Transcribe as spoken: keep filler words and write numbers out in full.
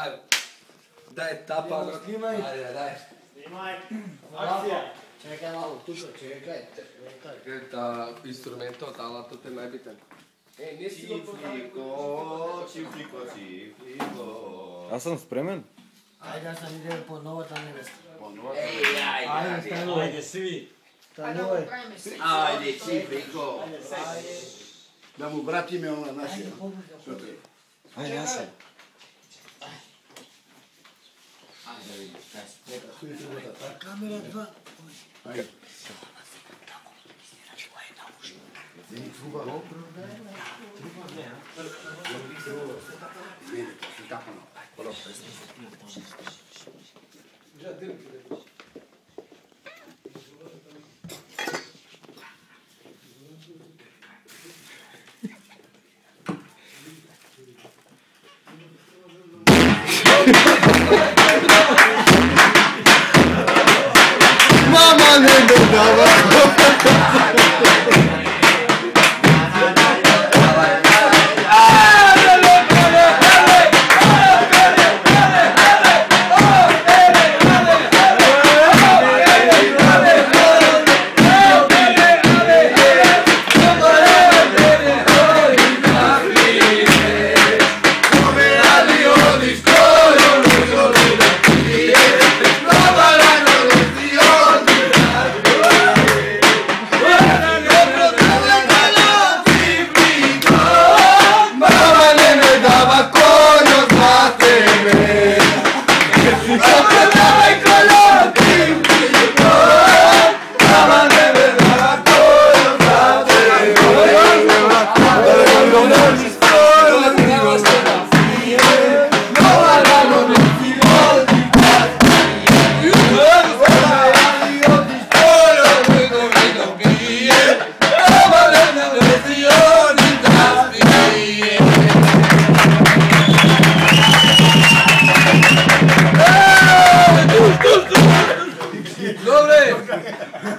Ajde. Daj tapa. Snimaj. Ajde, daj. Snimaj. Akcija. Čekaj malo, tušo, čekaj. Da instrumental, talat, to je najbitan. Ej, nisi ga Cifrico, cifrico, cifrico. Ja sam spreman. Ajde, ja sam idem po novo tam nevesta. Ej, ajde, Ajde, ajde. stanuj. Ajde svi. Stanuj. Ajde, cifrico. Ajde, Da mu vratime ona naša. Ajde, pomoći. Ajde, ja sam. Ajde, vidi, kaj Kamera dva. Ajde. Mama ne dodava.